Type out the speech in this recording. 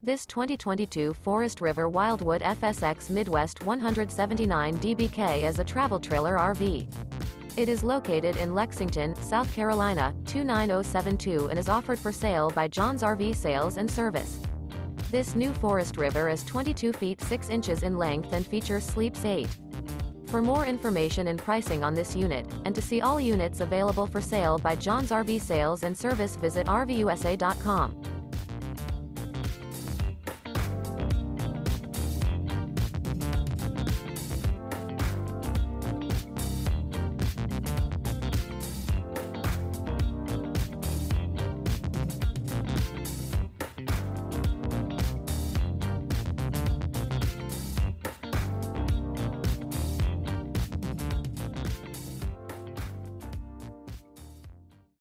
This 2022 Forest River Wildwood FSX Midwest 179 DBK is a travel trailer RV. It is located in Lexington, South Carolina, 29072 and is offered for sale by John's RV Sales and Service. This new Forest River is 22 feet 6 inches in length and features sleeps 8. For more information and pricing on this unit, and to see all units available for sale by John's RV Sales and Service, visit RVUSA.com.